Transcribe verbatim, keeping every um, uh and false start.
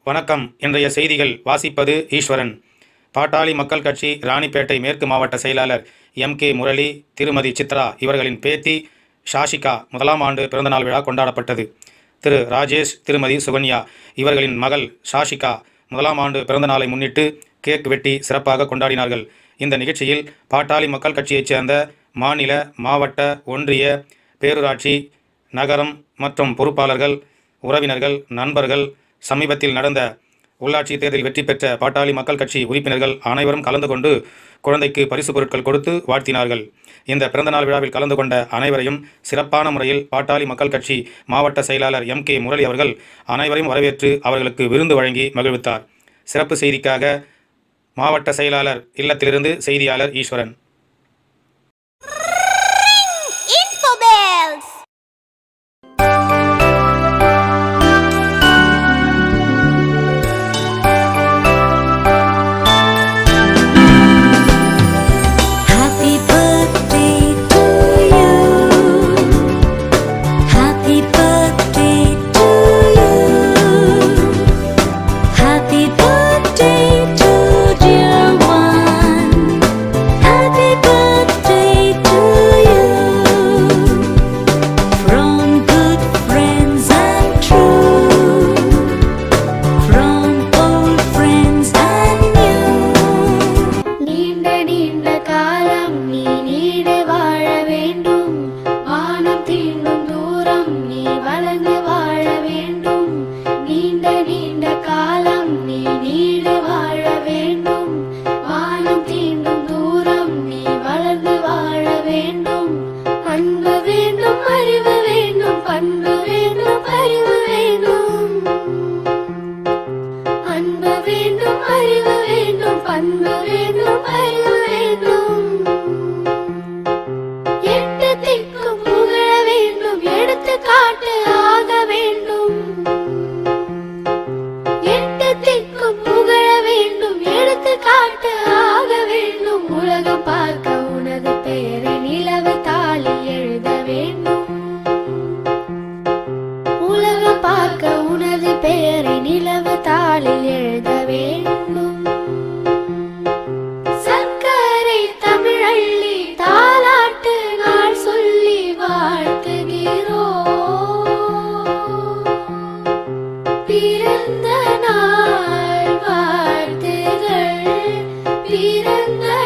வணக்கம். இன்றைய செய்திகள் வாசிப்பது ஈஸ்வரன். பாட்டாளி மக்கள் கட்சி ராணிப்பேட்டை மேற்கு மாவட்ட செயலாளர் எம் கே முரளி, திருமதி சித்ரா இவர்களின் பேத்தி ஷாஷிகா முதலாம் ஆண்டு பிறந்தநாள் விழா கொண்டாடப்பட்டது. திரு ராஜேஷ், திருமதி சுகன்யா இவர்களின் மகள் ஷாஷிகா முதலாம் ஆண்டு பிறந்தநாளை முன்னிட்டு கேக் வெட்டி சிறப்பாக கொண்டாடினார்கள். இந்த நிகழ்ச்சியில் பாட்டாளி மக்கள் கட்சியைச் சேர்ந்த மாநில, மாவட்ட, ஒன்றிய, பேரூராட்சி, நகரம் மற்றும் பொறுப்பாளர்கள், உறவினர்கள், நண்பர்கள், சமீபத்தில் நடந்த உள்ளாட்சி தேர்தலில் வெற்றி பெற்ற பாட்டாளி மக்கள் கட்சி உறுப்பினர்கள் அனைவரும் கலந்து கொண்டு குழந்தைக்கு பரிசு பொருட்கள் கொடுத்து வாழ்த்தினார்கள். இந்த பிறந்தநாள் விழாவில் கலந்து கொண்ட அனைவரையும் சிறப்பான முறையில் பாட்டாளி மக்கள் கட்சி மாவட்ட செயலாளர் எம் கே முரளி அவர்கள் அனைவரையும் வரவேற்று அவர்களுக்கு விருந்து வழங்கி மகிழ்வித்தார். சிறப்பு செய்திக்காக மாவட்ட செயலாளர் இல்லத்திலிருந்து செய்தியாளர் ஈஸ்வரன். சர்க்கரை தமிழள்ளி தாலாட்டு நாள் சொல்லி வாழ்த்துகிறோம். பிறந்த நாள் வாழ்த்துகள், பிறந்த